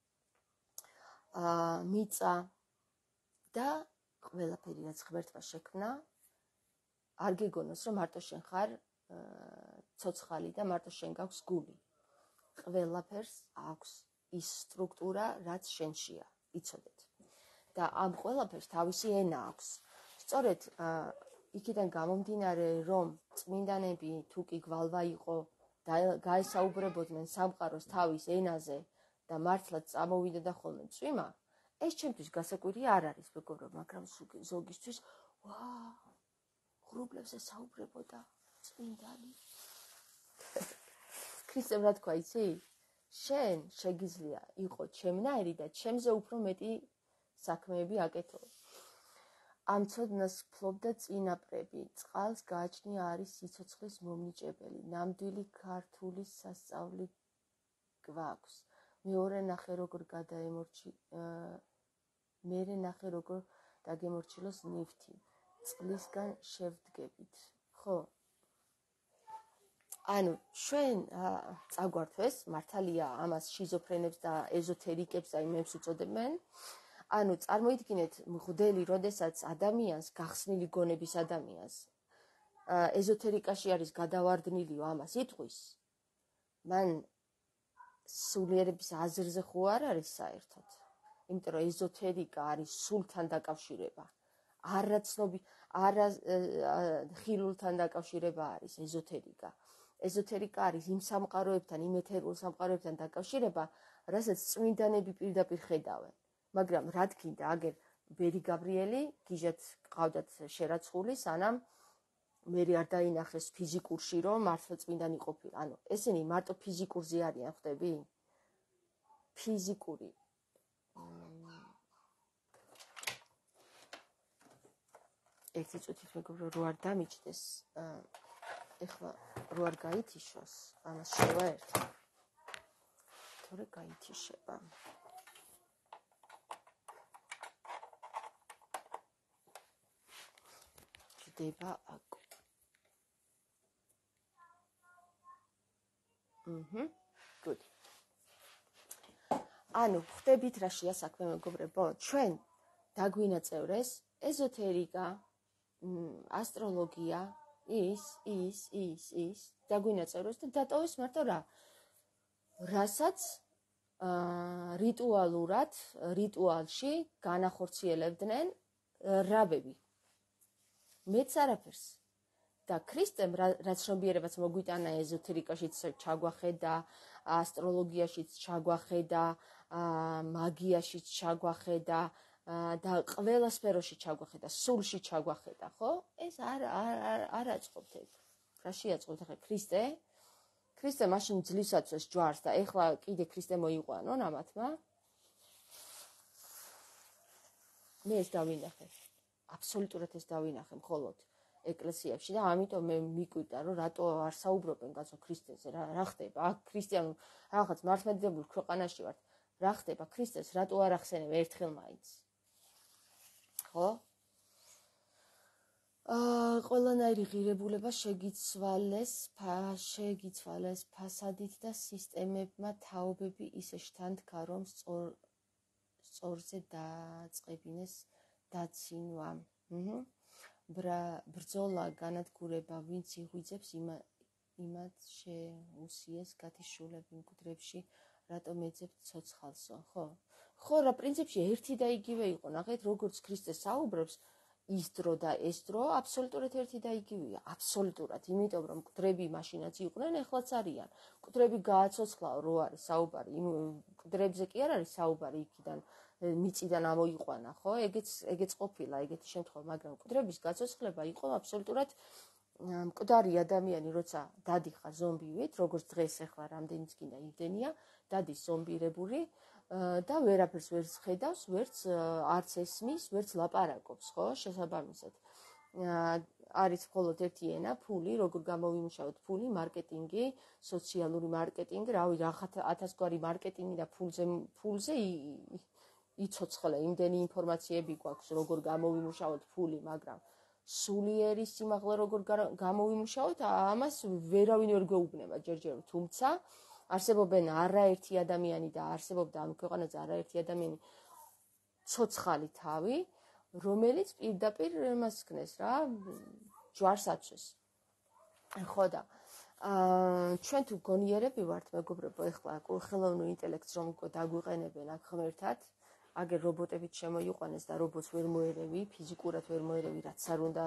მიწა და ყველაფერი რაც ღმერთმა შექმნა, არ გეგონოს რომ მარტო შენ ხარ ცოცხალი და მარტო შენ გაქვს გული. ყველაფერს აქვს ის სტრუქტურა, რაც შენშია. იცოდეთ. და ამ ყველაფერს თავისი ენა აქვს. სწორედ იქიდან გამომდინარე, რომ წმინდანები თუ კი გვალვა იყო და გაესაუბრებოდნენ სამყაროს თავის ენაზე და მართლაც წამოვიდოდა ხოლმე წვიმა, ეს ჩემთვის გასაკვირი არ არის, მეგობრებო, მაგრამ ზოგისთვის, ღრუბლებს ესაუბრებოდა წმინდანი. ქრისტემ რა თქვა, იცი? შენ შეგიძლია იყო ჩემნაირი და ჩემზე უფრო მეტი საქმეები აკეთო. ამ ცოდნას ფლობდა წინაპრები, წყალს გააჩნია არის სიცოცხლის მომნიჭებელი, ნამდვილი ქართული სასწაული გვაქვს. მეორე ნახე როგორ დაგემორჩილოს ნივთი, წყლისგან შევდგებით. ხო? ანუ ჩვენ წაგვართვეს, მართალია ამას შიზოფრენებს და ეზოთერიკებს და იმებს უწოდებენ. ანუ წარმოიდგინეთ, მღვდელი, როდესაც ადამიანს, გახსნილი გონების ადამიანს, ეზოთერიკაში არის გადავარდნილიო ამას იტყვის, მან სულიერების აზრზე ხო არ არის საერთოდ. იმიტომ რომ ეზოთერიკა არის სულთან დაკავშირება. არა ხილულთან დაკავშირება არის ეზოთერიკა. ეზოთერიკა არის იმ სამყაროებთან, იმ ეთერულ სამყაროებთან დაკავშირება, რასაც წმინდანები პირდაპირ ხედავენ. მაგრამ რა თქინდა, აგერ ბერი გაბრიელი გიჟად ყავდათ შერაცხული, სანამ მერე არ დაინახეს ფიზიკურში, რომ მართლა წმინდანი ყოფილა. ანუ ესენი მარტო ფიზიკურზე არიან, ხვდები? ფიზიკური. ერთი წუთით მეგობრო, რო არ დამიჯდეს, ეხლა რო არ გაითიშოს, ამას შევაერთო. თორე გაითიშება. დება აკო. Good. ანუ ხვდებით რა შეასაქმე მეგობრებო, ჩვენ დაგვინაწევრეს ეზოთერიკა, ასტროლოგია, ის დაგვინაწევრეს და დატოვეს მარტო რა. რასაც რიტუალში განახორციელებდნენ რაბები. მეც არაფერს. და ქრისტემ რაც შრომიერებაც მოგვიტანა ეზოთერიკაშიც ჩაგვახედა, ასტროლოგიაშიც ჩაგვახედა, მაგიაშიც ჩაგვახედა და ყველა სფეროში ჩაგვახედა, სულში ჩაგვახედა, ხო? ეს არ აწყობთ ეგ. რა შეაწყობთ ახლა ქრისტე? ქრისტე მაშინ ძლივსაცვეს ჯვარს და ეხლა კიდე ქრისტე მოიყვანო ნამათმა. მე ეს დავინახე. აბსოლუტურად ეს დავინახე მხოლოდ ეკლესიებში და ამიტომ მე მიკვირდა რომ რატო არ საუბრობენ კაცო ქრისტეზე, რა ხდება? აქ ქრისტიანულ რაღაც მართლმადიდებლურ ქვეყანაში ვართ. რა ხდება ქრისტეს რატო არ ახსენებ ერთხელ მაინც? ხო? ყველანაირი ღირებულება შეგიცვალეს ფასადით და სისტემებმა თაობები ისე შთანთქა, რომ სწორზე დაწყებინეს დაცინვა. ბრძოლა განადგურება, ვინც იღვიძებს, იმად შეუსიეს გათიშულები მკვდრებში, რატომ ეძებთ ცოცხალსო, ხო, რა პრინციპში ერთი და იგივე იყო, ნახეთ, როგორც ქრისტე საუბრობს, ის დრო და ეს დრო აბსოლუტურად ერთი და იგივეა, აბსოლუტურად, იმიტომ რომ მკვდრები მაშინაც იყვნენ, ეხლაც არიან. მკვდრები გააცოცხლაო, რო არის საუბარი, იმ მკვდრებზე კი არ არის საუბარი იქიდან მიწიდან ამოიყვანა, ხო? ეგეც ყოფილა, ეგეთი შემთხვევა, მაგრამ მკვდრების გაცოცხლება იყო აბსოლუტურად მკვდარი ადამიანი, როცა დადიხარ ზომბივით, როგორც დღეს ახლა რამდენიც კიდე იმდენია, დადის ზომბირებული და ვერაფერს ვერ ხედავს, ვერც არც ესმის, ვერც ლაპარაკობს, ხო? შესაბამისად. არის მხოლოდ ერთი ენა, ფული, როგორ გამოვიმუშავოთ ფული, მარკეტინგი, სოციალური მარკეტინგი, რავი, რა 1000 გვარი მარკეტინგი და ფულზე იცოცხლე, იმდენი ინფორმაციები გვაქვს, როგორ გამოვიმუშავოთ ფული, მაგრამ სულიერი სიმაღლე როგორ გამოვიმუშავოთ, ამას ვერავინ ვერ გვეუბნება ჯერჯერობით, თუმცა არსებობენ არაერთი ადამიანი და არსებობდა ამ ქვეყანაზე არაერთი ადამიანი ცოცხალი თავი, რომელიც პირდაპირ მას ქნეს რა, ჯვარს აცვეს. ხო და ჩვენ თუ გონიერები ვართ, მეგობრებო, ეხლა ხელოვნურ ინტელექტს რომ დაგვიყენებენ აქ ღმერთად, აგერ რობოტებით შემოიყვანეს და რობოტს ვერ მოერევი, ფიზიკურად ვერ მოერევი, რაც არ უნდა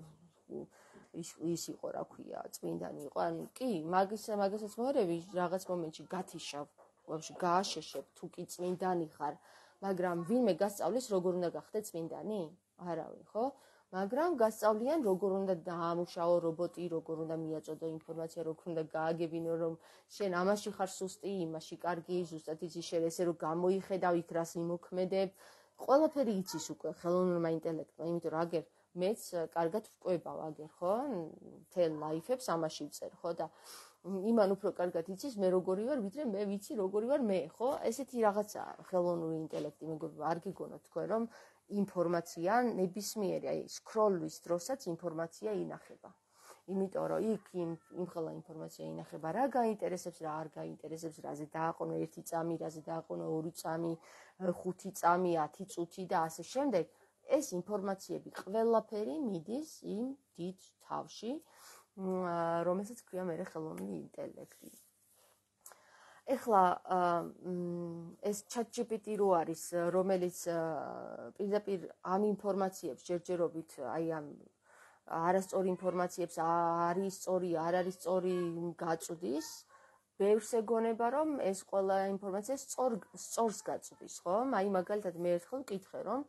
ის იყო, რა ქვია, წმინდანი იყო, ან კი, მაგასაც მოერევი, რაღაც მომენტში გათიშავ, ვაფშე გააშეშებ, თუ კი წმინდანი ხარ, მაგრამ ვინმე გასწავლის როგორ უნდა გახდე წმინდანი? არავინ, ხო? მაგრამ გასწავლიან როგორ უნდა დაამუშავო რობოტი, როგორ უნდა მიაწოდო ინფორმაცია, როგორ უნდა გააგებინო, რომ შენ ამაში ხარ სუსტი, იმაში კარგი, ზუსტად იცი შენ ესე რომ გამოიხედავ იქ რას იმოქმედებ, ყველაფერი იცის უკვე ხელოვნურმა ინტელექტმა, იმიტომ რომ აგერ მეც კარგად ვკვებავ აგერ, ხო? მთელ ლაიფებს ამაში ვწერ, ხო და იმან უფრო კარგად იცის მე როგორი ვარ, ვიდრე მე ვიცი როგორი ვარ მე, ხო? ესეთი რაღაცაა ხელოვნური ინტელექტი, მეგობრებო, არ გიგონოთ თქვენ რომ ინფორმაცია ნებისმიერი, აი სკროლვის დროსაც ინფორმაცია ინახება. იმიტომ რომ იქ იმხელა ინფორმაცია ინახება, რა გაინტერესებს, რა არ გაინტერესებს, რაზე დააყენო 1 წამი, რაზე დააყენო 2 წამი, 5 წამი, 10 წუთი და ასე შემდეგ. ეს ინფორმაციები ყველაფერი მიდის იმ დიდ თავში, რომელსაც ქვია მე ხელოვნური ინტელექტი. ეხლა ეს ChatGPT რო არის, რომელიც პირდაპირ ამ ინფორმაციებს ჯერჯერობით, აი ამ არასწორი ინფორმაციებს არის სწორი, არ არის სწორი გაწვდის, ბევრს ეგონება რომ ეს ყველა ინფორმაცია სწორს გაწვდის, ხო? აი მაგალითად მე ერთხელ ვკითხე რომ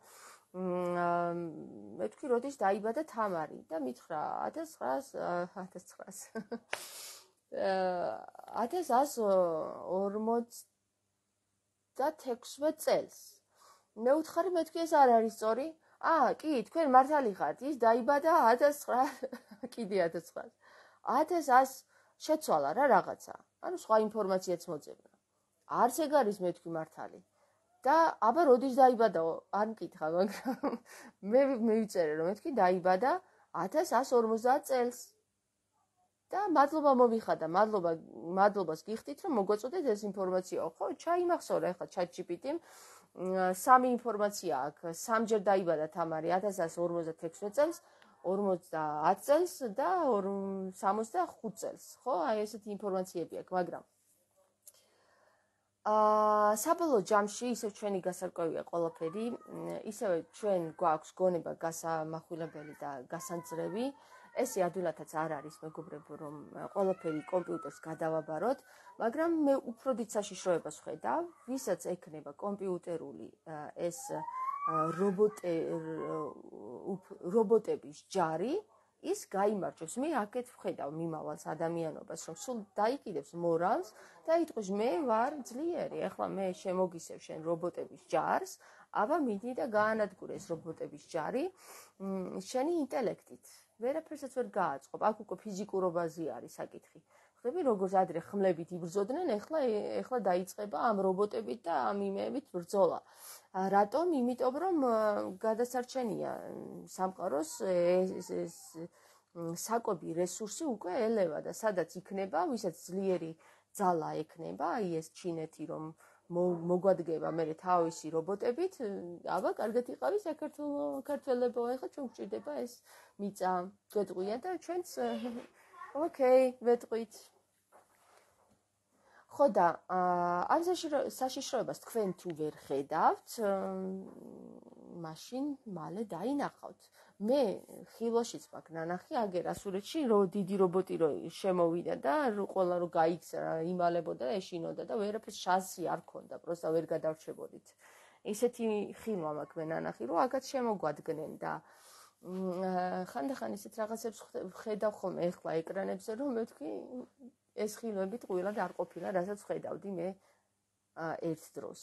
მე თქვი როდის დაიბადა თამარი და მითხრა 1146 წელს. მე ვთხარი, მე თქვი ეს არ არის სწორი? კი, თქვენ მართალი ხართ, ის დაიბადა 1900 კიდე 1900. 1100 შეცვალა რა რაღაცა. ანუ სხვა ინფორმაციაც მოძებნა. არც ეგ არის მე თქვი მართალი. და აბა როდის დაიბადა? არ მკითხა, მაგრამ მე მივწერე რომ მეთქი დაიბადა 1150 წელს. და მადლობა მომიხადა, მადლობას გიხდით რომ მოგვაწოდეთ ეს ინფორმაცია. ხო, ჩაიმახსოვრა ახლა ChatGPT-მ 3 ინფორმაცია აქვს. 3ჯერ დაიბადა თამარი 1156 წელს, 50 წელს და 65 წელს. ხო, აი ესეთი ინფორმაციები აქვს, მაგრამ საბოლოო ჯამში ისევ ჩვენი გასარკვევია ყველაფერი, ისევ ჩვენ გვაქვს გონება გასამახვილებელი და გასანძრევი. ესე ადვილადაც არ არის, მეგობრებო, რომ ყველაფერი კომპიუტერს გადავაბაროთ, მაგრამ მე უფრო დიდ საშიშროებას ვხედავ, ვისაც ექნება კომპიუტერული ეს რობოტების ჯარი, ის გაიმარჯვებს. მე აქეთ ვხედავ მიმავალს ადამიანობას, რომ სულ დაიკიდებს მორალს და იტყვის მე ვარ ძლიერი, ახლა მე შემოგისევ შენ რობოტების ჯარს, აბა მიდი და გაანადგურე ეს რობოტების ჯარი შენი ინტელექტით. ვერაფერსაც ვერ გააწყობ. აქ უკვე ფიზიკურობაზე არის საკითხი. ხდები, როგორც ადრე ხმლებით იბრძოდნენ, ეხლა დაიწყება ამ რობოტებით და ამ იმეებით ბრძოლა. რატომ? იმიტომ რომ გადასარჩენია სამყაროს ეს საკვები რესურსი უკვე ელევა და სადაც იქნება, ვისაც ძლიერი ძალა ექნება, აი ეს ჩინეთი რომ მოგვადგება მე თავისი რობოტებით, აბა კარგად იყავი საქართველოსო, ეხლა ჩვენ გვჭირდება ეს მიწა, გვეტყვია და ჩვენც ოკეი, ვეტყვით. ხო და ამ საშიშროებას თქვენ თუ ვერ ხედავთ, მაშინ მალე დაინახავთ. მე ხილვაშიც მაქვს ნანახი, აგერ ასურეთში დიდი რობოტი რო შემოვიდა და ყველა რო გაიქცა, იმალებოდა, ეშინოდა და ვერაფერს შანსი არ ქონდა, პროსტა ვერ გადავრჩებოდით. ესეთი ხილვა მაქვს მე ნანახი, რომ აქაც შემოგვადგნენ და ხანდახან ისეთ რაღაცებს ხედავ ხოლმე ეხლა ეკრანებზე, რომ მეთქი ეს ხილვები ტყუილად არ ყოფილა, რასაც ხედავდი მე ერთ დროს.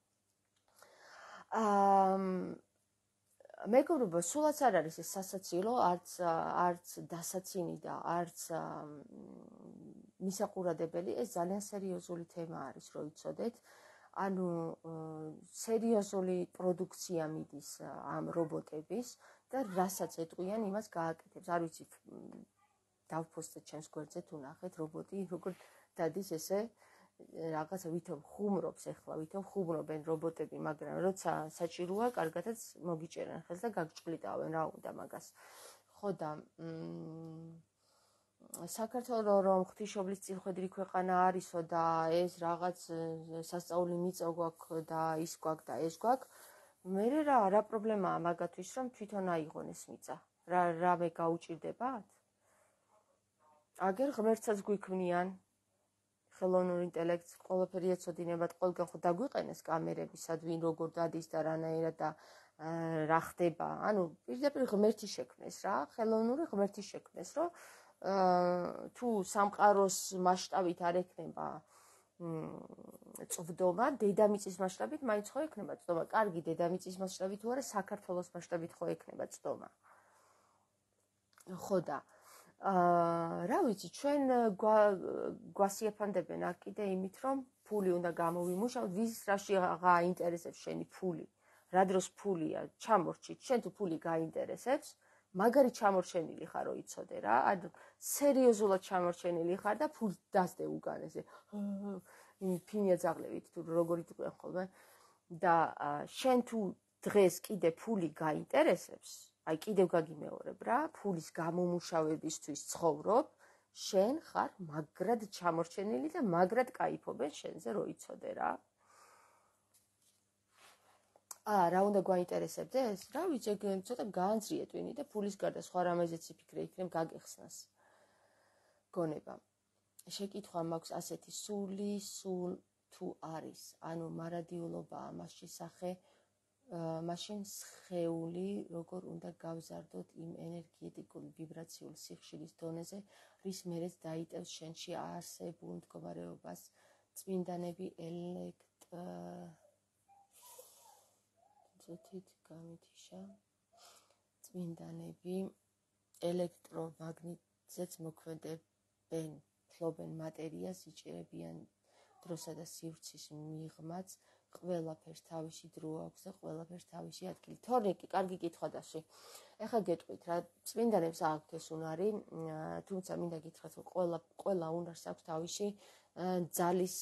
მეგობრებო, სულაც არ არის ეს სასაცილო, არც დასაცინი და არც მისაყურადებელი, ეს ძალიან სერიოზული თემა არის, რო იცოდეთ. ანუ სერიოზული პროდუქცია მიდის ამ რობოტების და რასაც ეტყვიან, იმას გააკეთებს. არ ვიცი, დავფოსტეთ ჩემს გვერდზე თუ ნახეთ რობოტი, როგორ დადის ესე რაღაცა ვითომ ხუმრობს ეხლა, ვითომ ხუმრობენ რობოტები, მაგრამ როცა საჭიროა, კარგადაც მოგიჭერენ ხელს და გაგჭყლიტავენ, რა უნდა მაგას. ხო და საქართველო რომ ღვთისმშობლის წილხვედრი ქვეყანა არისო და ეს რაღაც სასწაული მიწა გვაქვს და ის გვაქვს და ეს გვაქვს, მე რა პრობლემაა მაგათვის რომ თვითონ აიღონ ეს მიწა. რამე გაუჭირდებათ? აგერ ღმერთსაც გვიქმნიან, ხელოვნურ ინტელექტს, ყველაფერი ეცოდინებათ, ყველგან ხო დაგვიყენეს კამერები, სად ვინ როგორ დადის და რანაირად და რა ხდება. ანუ პირდაპირ ღმერთი შექმნეს რა, ხელოვნური ღმერთი შექმნეს, რომ თუ სამყაროს მასშტაბით არ ექნება წვდომა, დედამიწის მასშტაბით მაინც ხო ექნება წვდომა. კარგი, დედამიწის მასშტაბით თუ არა, საქართველოს მასშტაბით ხო ექნება წვდომა. ხო და რა ვიცი, ჩვენ გვასიაფანდებენ აქ კიდე იმით, რომ ფული უნდა გამოვიმუშავოთ, ვის რაში გააინტერესებს შენი ფული. რა დროს ფულია, ჩამორჩით, შენ თუ ფული გააინტერესებს, მაგარი ჩამორჩენილი ხარ, რო იცოდე რა. ანუ სერიოზულად ჩამორჩენილი ხარ და ფულს დასდე უგან ესე. ფინია ძაღლებით თუ როგორ იტყვიან ხოლმე. და შენ თუ დღეს კიდე ფული გააინტერესებს, აი კიდევ გაგიმეორებ რა, ფულის გამომუშავებისთვის ცხოვრობ, შენ ხარ მაგრად ჩამორჩენილი და მაგრად кайფობენ შენზე რო იცოდე რა. რა უნდა გვაინტერესებდეს? რა ვიცი, ცოტა გაანძრიეთ ვინი და ფულის გარდა სხვა რამეზეც იფიქრე, იქნებ გაგეხსნას. გონება. შეკითხვა მაქვს ასეთი, სულ თუ არის, ანუ მარადიულობაა მას შესახე, მაშინ სხეული როგორ უნდა გავზარდოთ იმ ენერგეტიკული ვიბრაციული სიხშირის დონეზე, რის მერეც დაიტევს შენში არსებულ მდგომარეობას წმინდანები წმინდანები ელექტრომაგნიტზეც მოქმედებენ, ფლობენ მატერიას, იჭერებიან დროსა და სივრცის მიღმაც, ყველაფერს თავისი დრო აქვს და ყველაფერს თავისი ადგილი. თორნიკი, კარგი კითხვა დასი. ეხლა გეტყვით რა, წმინდანებს აქვთ ეს უნარი, თუმცა მინდა გითხრათ, რომ ყველა უნარს აქვს თავისი ძალის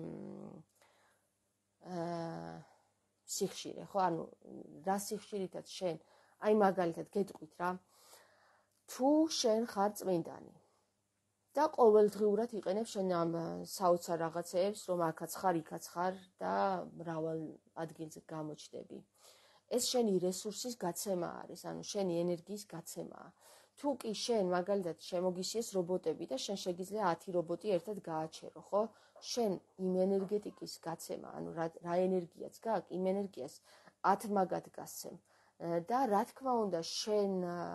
სიხშირე, ხო? ანუ რა სიხშირითაც შენ, აი მაგალითად გეტყვით რა, თუ შენ ხარ წმინდანი და ყოველდღიურად იყენებ შენ ამ საოცარ რაღაცეებს, რომ აქაც ხარ, იქაც ხარ და მრავალ ადგილზე გამოჩდები. ეს შენი რესურსის გაცემა არის, ანუ შენი ენერგიის გაცემაა. თუ კი შენ მაგალითად შემოგისიეს რობოტები და შენ შეგიძლია 10 რობოტი ერთად გააჩერო, ხო? შენ იმ ენერგეტიკის გაცემა, ანუ რა ენერგიაც გაქვს, იმ ენერგიას 10 მაგად გასცემ. და რა თქმა უნდა, შენ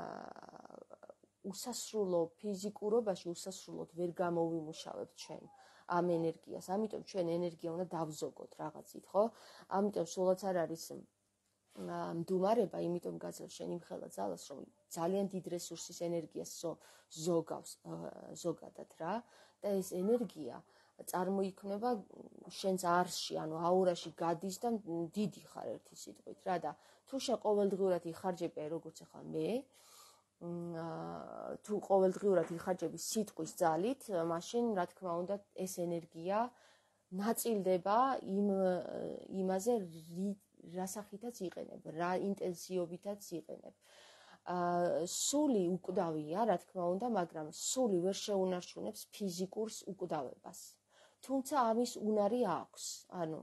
უსასრულო ფიზიკურობაში უსასრულოდ ვერ გამოვიმუშავებთ ჩვენ ამ ენერგიას. ამიტომ ჩვენ ენერგია უნდა დავზოგოთ რაღაცით, ხო? ამიტომ სულაც არ არის მდუმარება, იმიტომ გაძლევს შენ იმხელა ძალას, რომ ძალიან დიდ რესურსის ენერგიას ზოგავს ზოგადად რა და ეს ენერგია წარმოიქმნება შენს არსში, ანუ აურაში გადის და დიდი ხარ ერთი სიტყვით რა და თუ შენ ყოველდღიურად იხარჯები, როგორც ახლა მე, თუ ყოველდღიურად იხარჯები სიტყვის ძალით, მაშინ რა თქმა უნდა ეს ენერგია ნაწილდება იმაზე რა სახითაც იყენებ, რა ინტენსივობითაც იყენებ. სული უკვდავია, რა თქმა უნდა, მაგრამ სული ვერ შეუნარჩუნებს ფიზიკურს უკვდავებას. თუმცა ამის უნარი აქვს. ანუ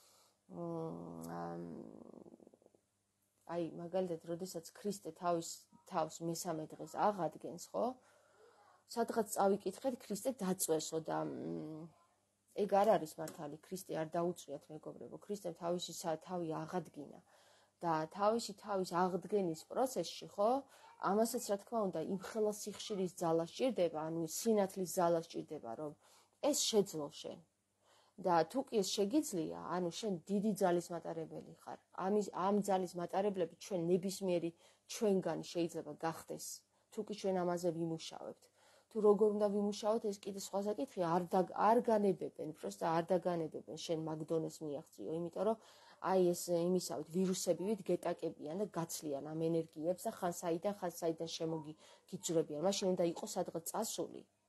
აი, მაგალითად, როდესაც ქრისტე თავს მესამე დღეს აღადგენს, ხო? სადღაც წავიკითხეთ, ქრისტე დაწვესო და ეგ არ არის მართალი, ქრისტე არ დაუწვიათ მეგობრებო, ქრისტემ თავისი თავი აღადგინა და თავისი თავის აღდგენის პროცესში, ხო? ამასაც რა თქმა უნდა, იმხელა სიხშირის ძალა სჭირდება, ანუ სინათლის ძალა სჭირდება, რომ ეს შეძლო შენ. და თუ კი ეს შეგიძლია, ანუ შენ დიდი ძალის მატარებელი ხარ. ამ ძალის მატარებლები ჩვენ ნებისმიერი ჩვენგან შეიძლება გახდეს, თუ კი ჩვენ ამაზე ვიმუშავებთ. თუ როგორ უნდა ვიმუშაოთ, ეს კიდე სხვა საკითხია, არ განებებენ, პროსტა არ დაგანებებენ შენ მაგდონეს მიაღწიო, იმიტომ რომ აი ეს იმისავით ვირუსებივით გეტაკებიან და გაცლიან ამ ენერგიებს და ხან საიდან შემოგიძვრებიან. მაშინ უნდა იყოს სადღაც წასული.